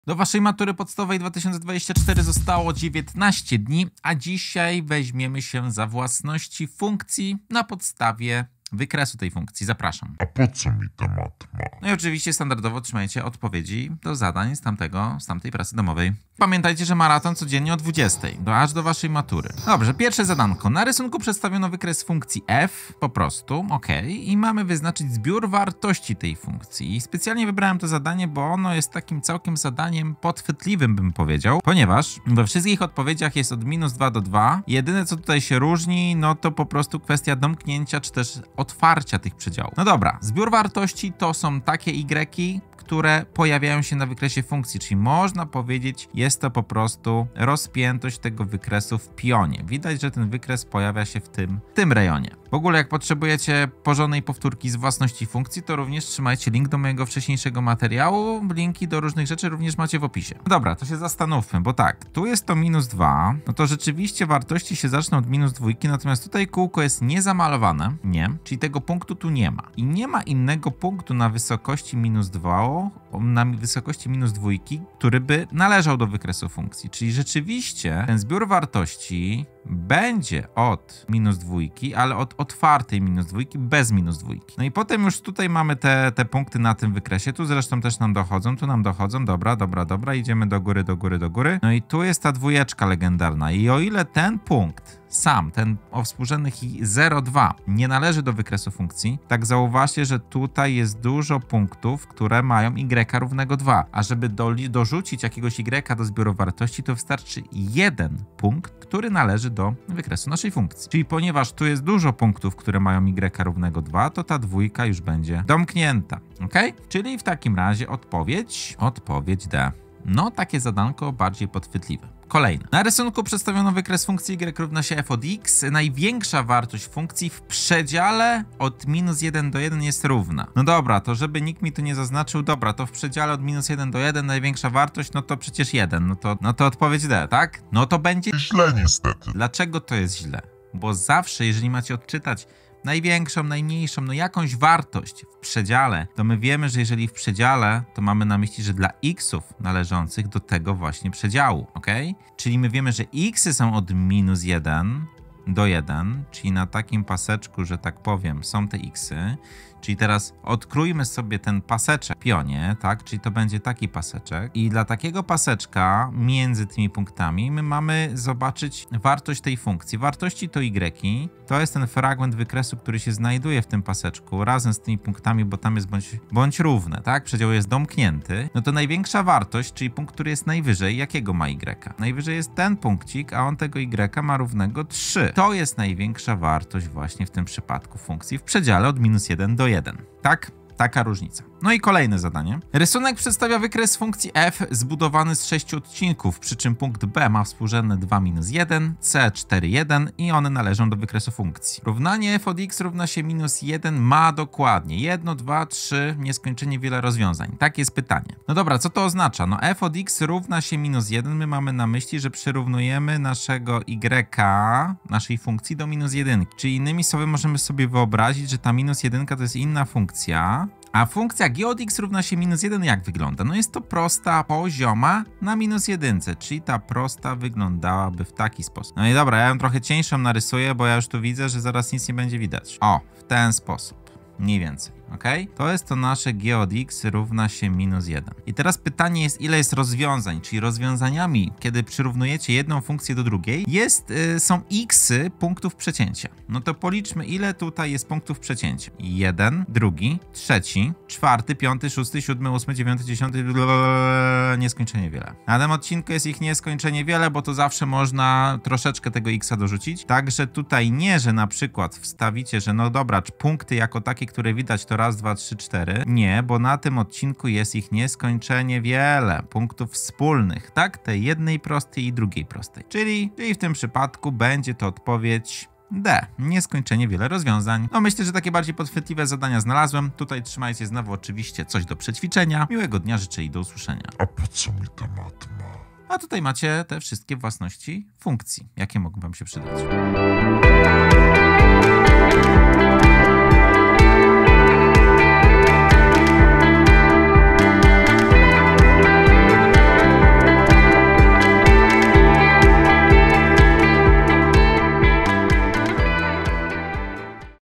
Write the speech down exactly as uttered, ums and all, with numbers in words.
Do waszej matury podstawowej dwa tysiące dwudziestego czwartego zostało dziewiętnaście dni, a dzisiaj weźmiemy się za własności funkcji na podstawie wykresu tej funkcji. Zapraszam. A po co mi ta matma? No i oczywiście standardowo otrzymajcie odpowiedzi do zadań z tamtego, z tamtej pracy domowej. Pamiętajcie, że maraton codziennie o dwudziestej, do aż do waszej matury. Dobrze, pierwsze zadanko. Na rysunku przedstawiono wykres funkcji f, po prostu, ok, i mamy wyznaczyć zbiór wartości tej funkcji. I specjalnie wybrałem to zadanie, bo ono jest takim całkiem zadaniem podchwytliwym, bym powiedział, ponieważ we wszystkich odpowiedziach jest od minus dwa do dwa. Jedyne, co tutaj się różni, no to po prostu kwestia domknięcia, czy też otwarcia tych przedziałów. No dobra, zbiór wartości to są takie y, które pojawiają się na wykresie funkcji, czyli można powiedzieć, jest to po prostu rozpiętość tego wykresu w pionie. Widać, że ten wykres pojawia się w tym, w tym rejonie. W ogóle jak potrzebujecie porządnej powtórki z własności funkcji, to również trzymajcie link do mojego wcześniejszego materiału. Linki do różnych rzeczy również macie w opisie. Dobra, to się zastanówmy, bo tak, tu jest to minus dwa, no to rzeczywiście wartości się zaczną od minus dwójki, natomiast tutaj kółko jest niezamalowane, nie, czyli tego punktu tu nie ma. I nie ma innego punktu na wysokości minus dwa, na wysokości minus dwójki, który by należał do wykresu funkcji. Czyli rzeczywiście ten zbiór wartości będzie od minus dwójki, ale od otwartej minus dwójki bez minus dwójki. No i potem już tutaj mamy te, te punkty na tym wykresie. Tu zresztą też nam dochodzą, tu nam dochodzą. Dobra, dobra, dobra. Idziemy do góry, do góry, do góry. No i tu jest ta dwójeczka legendarna. I o ile ten punkt sam, ten o współrzędnych zero przecinek dwa nie należy do wykresu funkcji, tak zauważcie, że tutaj jest dużo punktów, które mają y równego dwa. A żeby do, dorzucić jakiegoś y do zbioru wartości, to wystarczy jeden punkt, który należy do wykresu naszej funkcji. Czyli ponieważ tu jest dużo punktów, które mają y równego dwa, to ta dwójka już będzie domknięta. Ok? Czyli w takim razie odpowiedź, odpowiedź D. No, takie zadanko bardziej podchwytliwe. Kolejne. Na rysunku przedstawiono wykres funkcji y równa się f od x. Największa wartość funkcji w przedziale od minus jeden do jeden jest równa. No dobra, to żeby nikt mi tu nie zaznaczył, dobra, to w przedziale od minus jeden do jeden największa wartość, no to przecież jeden. No to, no to odpowiedź D, tak? No to będzie Źle niestety. Dlaczego to jest źle? Bo zawsze, jeżeli macie odczytać największą, najmniejszą, no jakąś wartość w przedziale, to my wiemy, że jeżeli w przedziale, to mamy na myśli, że dla xów należących do tego właśnie przedziału, ok? Czyli my wiemy, że xy są od minus jeden do jeden, czyli na takim paseczku, że tak powiem, są te xy. Czyli teraz odkrójmy sobie ten paseczek w pionie, tak? Czyli to będzie taki paseczek. I dla takiego paseczka między tymi punktami my mamy zobaczyć wartość tej funkcji. Wartości to y. To jest ten fragment wykresu, który się znajduje w tym paseczku razem z tymi punktami, bo tam jest bądź, bądź równe, tak? Przedział jest domknięty. No to największa wartość, czyli punkt, który jest najwyżej, jakiego ma y? Najwyżej jest ten punkcik, a on tego y ma równego trzy. To jest największa wartość właśnie w tym przypadku funkcji w przedziale od minus jeden do jeden. Tak? Taka różnica. No i kolejne zadanie. Rysunek przedstawia wykres funkcji f zbudowany z sześciu odcinków, przy czym punkt B ma współrzędne dwa minus jeden, C cztery, jeden i one należą do wykresu funkcji. Równanie f od x równa się minus jeden ma dokładnie jedno, dwa, trzy, nieskończenie wiele rozwiązań. Takie jest pytanie. No dobra, co to oznacza? No f od x równa się minus jeden. My mamy na myśli, że przyrównujemy naszego y, naszej funkcji do minus jeden. Czyli innymi słowy możemy sobie wyobrazić, że ta minus jeden to jest inna funkcja, a funkcja g od x równa się minus jeden jak wygląda? No jest to prosta pozioma na minus jedynce, czyli ta prosta wyglądałaby w taki sposób. No i dobra, ja ją trochę cieńszą narysuję, bo ja już tu widzę, że zaraz nic nie będzie widać. O, w ten sposób. Mniej więcej, ok? To jest to nasze g od x równa się minus jeden. I teraz pytanie jest, ile jest rozwiązań, czyli rozwiązaniami, kiedy przyrównujecie jedną funkcję do drugiej, jest, yy, są xy punktów przecięcia. No to policzmy, ile tutaj jest punktów przecięcia. Jeden, drugi, trzeci, czwarty, piąty, szósty, siódmy, ósmy, dziewiąty, dziesiąty, blablabla, nieskończenie wiele. Na tym odcinku jest ich nieskończenie wiele, bo to zawsze można troszeczkę tego xa dorzucić. Także tutaj nie, że na przykład wstawicie, że no dobra, punkty jako takie, które widać to raz, dwa, trzy, cztery. Nie, bo na tym odcinku jest ich nieskończenie wiele punktów wspólnych, tak? Tej jednej prostej i drugiej prostej. Czyli, czyli w tym przypadku będzie to odpowiedź D. Nieskończenie wiele rozwiązań. No myślę, że takie bardziej podchwytliwe zadania znalazłem. Tutaj trzymajcie znowu oczywiście coś do przećwiczenia. Miłego dnia życzę i do usłyszenia. A po co mi ta matma? A tutaj macie te wszystkie własności funkcji, jakie mogą wam się przydać.